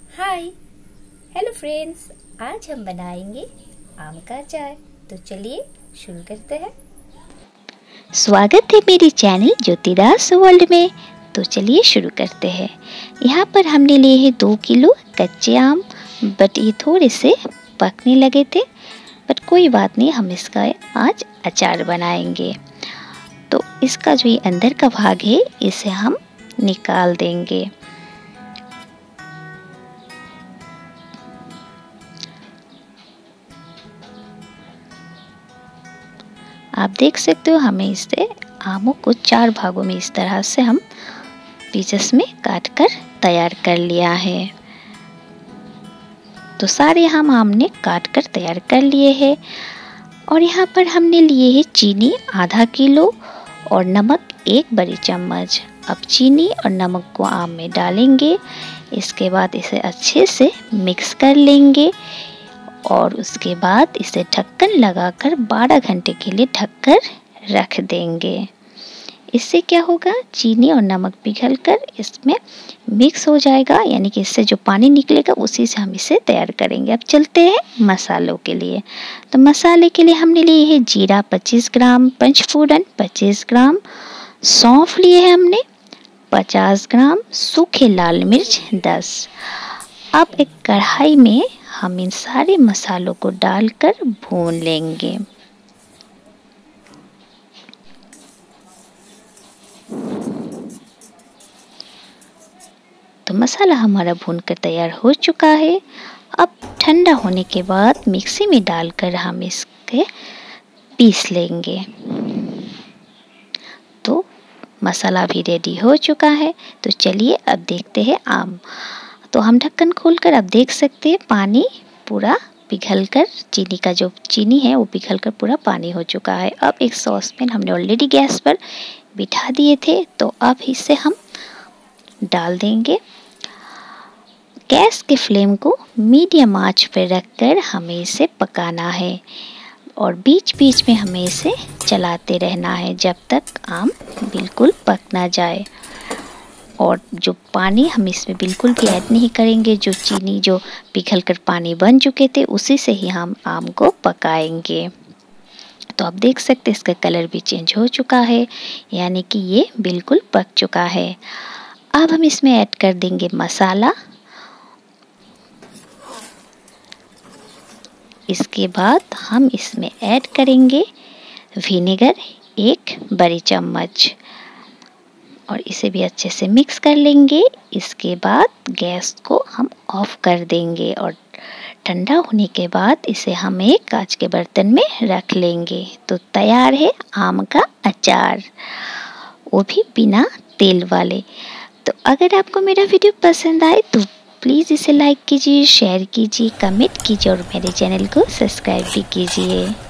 Hi hello friends, आज हम बनाएंगे आम का अचार। तो चलिए शुरू करते हैं। स्वागत है मेरे चैनल ज्योतिदास वर्ल्ड में। तो चलिए शुरू करते हैं। यहाँ पर हमने लिए हैं 2 किलो कच्चे आम, बट ये थोड़े से पकने लगे थे, बट कोई बात नहीं, हम इसका आज अचार बनाएंगे। तो इसका जो ये अंदर का भाग है इसे हम निकाल देंगे। आप देख सकते हो, हमें इससे आमों को 4 भागों में इस तरह से हम पीसेस में काट कर तैयार कर लिया है। तो सारे हम आमने काट कर तैयार कर लिए हैं। और यहाँ पर हमने लिए है चीनी आधा किलो और नमक 1 बड़ी चम्मच। अब चीनी और नमक को आम में डालेंगे। इसके बाद इसे अच्छे से मिक्स कर लेंगे और उसके बाद इसे ढक्कन लगाकर 12 घंटे के लिए ढककर रख देंगे। इससे क्या होगा, चीनी और नमक पिघलकर इसमें मिक्स हो जाएगा, यानी कि इससे जो पानी निकलेगा उसी से हम इसे तैयार करेंगे। अब चलते हैं मसालों के लिए। तो मसाले के लिए हमने लिए है जीरा 25 ग्राम, पंचफोड़न 25 ग्राम, सौंफ लिए है हमने 50 ग्राम, सूखे लाल मिर्च 10। अब एक कढ़ाई में हम इन सारे मसालों को डालकर भून लेंगे। तो मसाला हमारा भूनकर तैयार हो चुका है। अब ठंडा होने के बाद मिक्सी में डालकर हम इसके पीस लेंगे। तो मसाला भी रेडी हो चुका है। तो चलिए अब देखते हैं आम। तो हम ढक्कन खोलकर अब देख सकते हैं पानी पूरा पिघलकर, चीनी का जो चीनी है वो पिघलकर पूरा पानी हो चुका है। अब एक सॉसपैन हमने ऑलरेडी गैस पर बिठा दिए थे, तो अब इसे हम डाल देंगे। गैस के फ्लेम को मीडियम आंच पर रखकर हमें इसे पकाना है और बीच बीच में हमें इसे चलाते रहना है जब तक आम बिल्कुल पक ना जाए। और जो पानी हम इसमें बिल्कुल भी ऐड नहीं करेंगे, जो चीनी जो पिघलकर पानी बन चुके थे उसी से ही हम आम को पकाएंगे। तो आप देख सकते हैं इसका कलर भी चेंज हो चुका है, यानी कि ये बिल्कुल पक चुका है। अब हम इसमें ऐड कर देंगे मसाला। इसके बाद हम इसमें ऐड करेंगे विनेगर 1 बड़ी चम्मच और इसे भी अच्छे से मिक्स कर लेंगे। इसके बाद गैस को हम ऑफ कर देंगे और ठंडा होने के बाद इसे हम एक कांच के बर्तन में रख लेंगे। तो तैयार है आम का अचार, वो भी बिना तेल वाले। तो अगर आपको मेरा वीडियो पसंद आए तो प्लीज़ इसे लाइक कीजिए, शेयर कीजिए, कमेंट कीजिए और मेरे चैनल को सब्सक्राइब भी कीजिए।